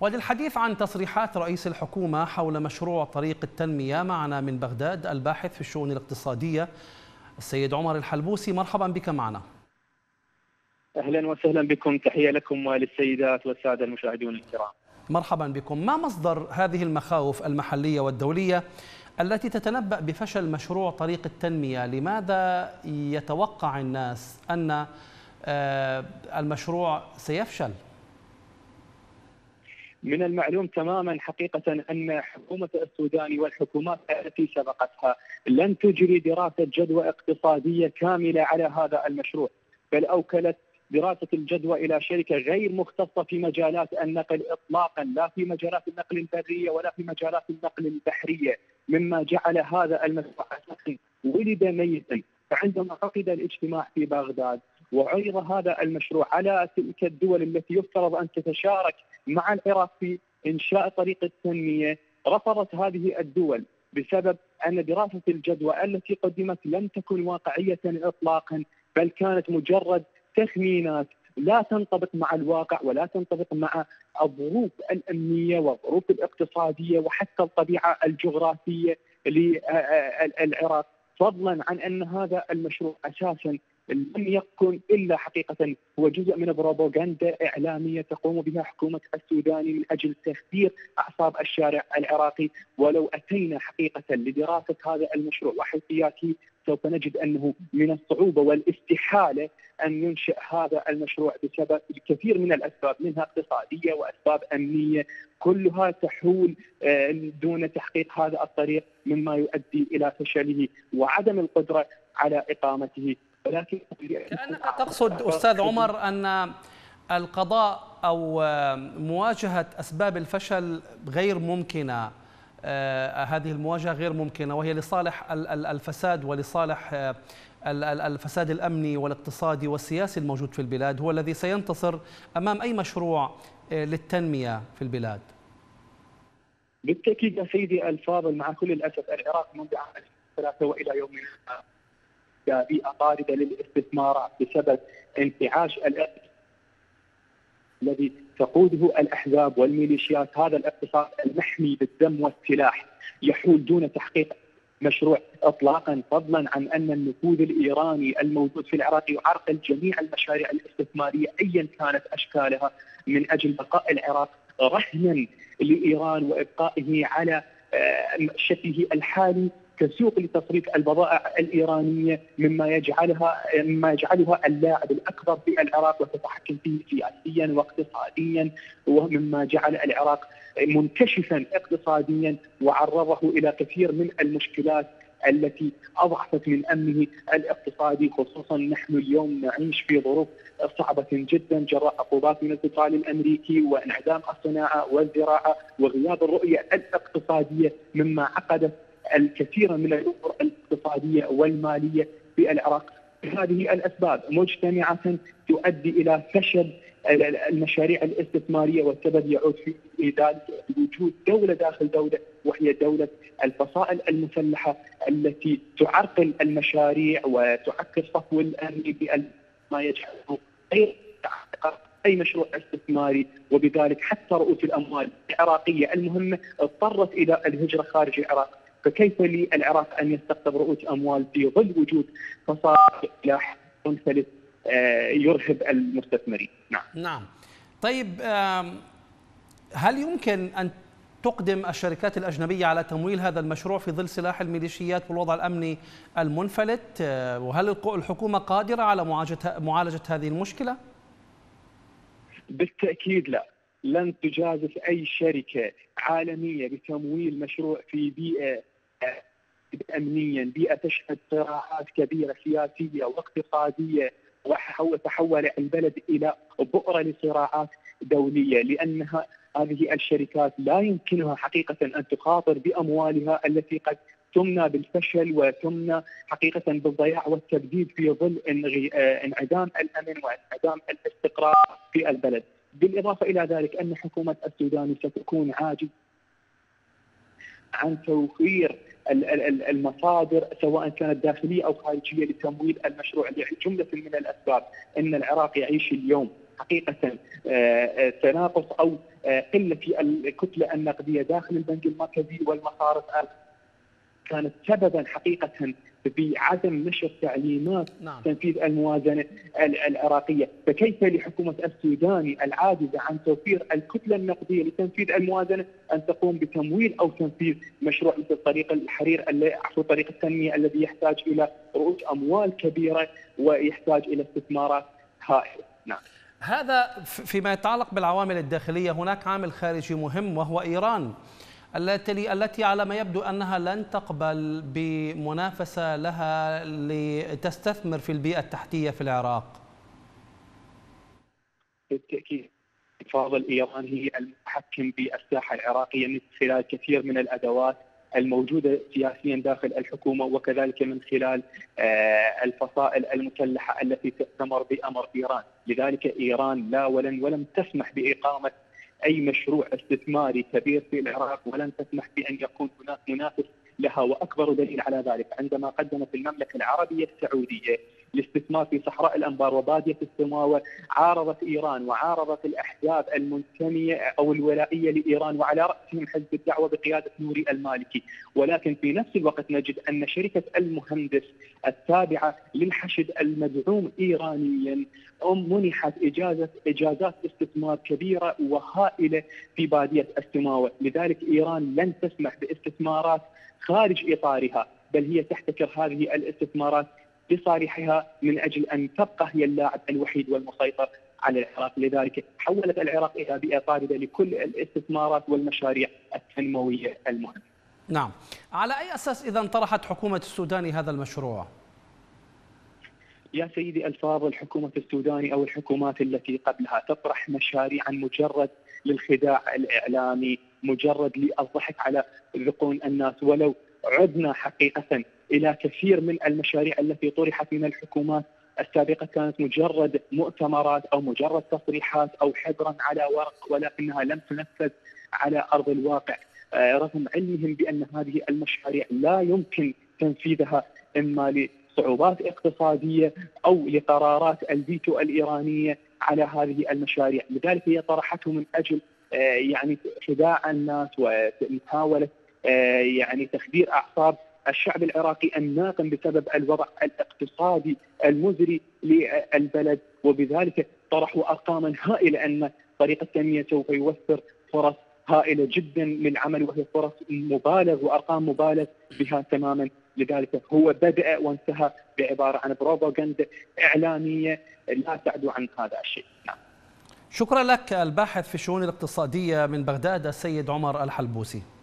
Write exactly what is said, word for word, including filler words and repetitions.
وللحديث عن تصريحات رئيس الحكومة حول مشروع طريق التنمية معنا من بغداد الباحث في الشؤون الاقتصادية السيد عمر الحلبوسي. مرحبا بك معنا. أهلا وسهلا بكم، تحية لكم وللسيدات والسادة المشاهدون الكرام. مرحبا بكم. ما مصدر هذه المخاوف المحلية والدولية التي تتنبأ بفشل مشروع طريق التنمية؟ لماذا يتوقع الناس أن المشروع سيفشل؟ من المعلوم تماما حقيقة أن حكومة السودان والحكومات التي سبقتها لن تجري دراسة جدوى اقتصادية كاملة على هذا المشروع، بل أوكلت دراسة الجدوى إلى شركة غير مختصة في مجالات النقل إطلاقا، لا في مجالات النقل البرية ولا في مجالات النقل البحرية، مما جعل هذا المشروع أساسا ولد ميتا. فعندما عقد الاجتماع في بغداد وعرض هذا المشروع على تلك الدول التي يفترض أن تتشارك مع العراق في إنشاء طريق التنمية، رفضت هذه الدول بسبب أن دراسة الجدوى التي قدمت لم تكن واقعية إطلاقا، بل كانت مجرد تخمينات لا تنطبق مع الواقع ولا تنطبق مع الظروف الأمنية والظروف الاقتصادية وحتى الطبيعة الجغرافية للعراق، فضلا عن أن هذا المشروع أساسا لم يكن إلا حقيقة هو جزء من بروباغندا إعلامية تقوم بها حكومة السودان من أجل تخدير أعصاب الشارع العراقي. ولو أتينا حقيقة لدراسة هذا المشروع وحيثياته سوف نجد أنه من الصعوبة والاستحالة أن ينشئ هذا المشروع بسبب الكثير من الأسباب، منها اقتصادية وأسباب أمنية، كلها تحول دون تحقيق هذا الطريق، مما يؤدي إلى فشله وعدم القدرة على إقامته. ولكن كأنك تقصد أستاذ عمر أن القضاء أو مواجهة أسباب الفشل غير ممكنة، هذه المواجهة غير ممكنة، وهي لصالح الفساد ولصالح الفساد الأمني والاقتصادي والسياسي الموجود في البلاد، هو الذي سينتصر أمام أي مشروع للتنمية في البلاد. بالتأكيد يا سيدي الفاضل، مع كل الأسف العراق منذ عام ألفين وثلاثة وإلى يومنا بيئة طاردة للاستثمار بسبب انتعاش الاقتصاد الذي تقوده الأحزاب والميليشيات. هذا الاقتصاد المحمي بالدم والسلاح يحول دون تحقيق مشروع إطلاقا، فضلا عن أن النفوذ الإيراني الموجود في العراق يعرقل جميع المشاريع الاستثمارية أيا كانت أشكالها من أجل بقاء العراق رهنا لإيران وإبقائه على شكله الحالي كسوق لتصريف البضائع الإيرانية، مما يجعلها مما يجعلها اللاعب الأكبر في العراق وتتحكم فيه سياسيا واقتصاديا، ومما جعل العراق منكشفا اقتصاديا وعرضه إلى كثير من المشكلات التي أضعفت من أمنه الاقتصادي. خصوصا نحن اليوم نعيش في ظروف صعبة جدا جراء عقوبات من البترول الأمريكي وانعدام الصناعة والزراعة وغياب الرؤية الاقتصادية، مما عقدت الكثير من الأمور الاقتصادية والمالية في العراق. هذه الأسباب مجتمعة تؤدي إلى فشل المشاريع الاستثمارية، والسبب يعود في ذلك وجود دولة داخل دولة، وهي دولة الفصائل المسلحة التي تعرقل المشاريع وتعكر صفو الأمن بما يجعله غير أي مشروع استثماري، وبذلك حتى رؤوس الأموال العراقية المهمة اضطرت إلى الهجرة خارج العراق. فكيف للعراق أن يستقطب رؤوس أموال في ظل وجود فصائل سلاح منفلت يرهب المستثمرين؟ نعم. نعم. طيب، هل يمكن أن تقدم الشركات الأجنبية على تمويل هذا المشروع في ظل سلاح الميليشيات والوضع الأمني المنفلت؟ وهل الحكومة قادرة على معالجة هذه المشكلة؟ بالتأكيد لا، لن تجازف أي شركة عالمية بتمويل مشروع في بيئة أمنيا، بيئة تشهد صراعات كبيرة سياسية واقتصادية وتحول البلد إلى بؤرة لصراعات دولية، لأنها هذه الشركات لا يمكنها حقيقة أن تخاطر بأموالها التي قد تمنى بالفشل وتمنى حقيقة بالضياع والتبديد في ظل انعدام الأمن وانعدام الاستقرار في البلد. بالإضافة إلى ذلك أن حكومة السودان ستكون عاجزة عن توفير المصادر سواء كانت داخلية أو خارجية لتمويل المشروع لجملة من الأسباب. أن العراق يعيش اليوم حقيقة تناقص أو قلة في الكتلة النقدية داخل البنك المركزي والمصارف كانت سببا حقيقة بعدم نشر تعليمات نعم. تنفيذ الموازنة العراقية. فكيف لحكومة السوداني العاجزة عن توفير الكتلة النقدية لتنفيذ الموازنة أن تقوم بتمويل أو تنفيذ مشروع مثل طريق الحرير عفوا طريق التنمية الذي يحتاج إلى رؤوس أموال كبيرة ويحتاج إلى استثمارات هائلة. نعم. هذا فيما يتعلق بالعوامل الداخلية. هناك عامل خارجي مهم وهو إيران التي التي على ما يبدو أنها لن تقبل بمنافسة لها لتستثمر في البيئة التحتية في العراق. بالتأكيد فاضل إيران هي المتحكم بالساحة العراقية من خلال كثير من الأدوات الموجودة سياسيا داخل الحكومة، وكذلك من خلال الفصائل المسلحة التي تأتمر بأمر إيران. لذلك إيران لا ولن ولم تسمح بإقامة أي مشروع استثماري كبير في العراق، ولن تسمح بأن يكون هناك منافس لها. وأكبر دليل على ذلك عندما قدمت المملكة العربية السعودية الاستثمار في صحراء الأنبار وبادية السماوة، عارضت إيران وعارضت الأحزاب المنتمية أو الولائية لإيران، وعلى رأسهم حزب الدعوة بقيادة نوري المالكي. ولكن في نفس الوقت نجد أن شركة المهندس التابعة للحشد المدعوم إيرانيا منحت إجازة إجازات استثمار كبيرة وهائلة في بادية السماوة. لذلك إيران لن تسمح باستثمارات خارج إطارها، بل هي تحتكر هذه الاستثمارات لصالحها من أجل أن تبقى هي اللاعب الوحيد والمسيطر على العراق. لذلك حولت العراق إلى بيئة طاردة لكل الاستثمارات والمشاريع التنموية المهمة. نعم. على أي أساس إذا طرحت حكومة السوداني هذا المشروع؟ يا سيدي الفاضل، حكومة السوداني أو الحكومات التي قبلها تطرح مشاريعا مجرد للخداع الإعلامي، مجرد للضحك على ذقون الناس. ولو عدنا حقيقة إلى كثير من المشاريع التي طرحت من الحكومات السابقة كانت مجرد مؤتمرات أو مجرد تصريحات أو حبرا على ورق، ولكنها لم تنفذ على أرض الواقع، رغم علمهم بأن هذه المشاريع لا يمكن تنفيذها إما لصعوبات اقتصادية أو لقرارات الفيتو الإيرانية على هذه المشاريع. لذلك هي طرحته من أجل يعني خداع الناس ومحاولة يعني تخدير أعصاب الشعب العراقي الناقم بسبب الوضع الاقتصادي المزري للبلد. وبذلك طرحوا أرقاما هائلة أن طريق التنمية سوف يوفر فرص هائلة جدا للعمل، وهي فرص مبالغ وأرقام مبالغ بها تماما. لذلك هو بدأ وانتهى بعبارة عن بروباغندا إعلامية لا تعدو عن هذا الشيء. نعم. شكرا لك الباحث في الشؤون الاقتصادية من بغداد السيد عمر الحلبوسي.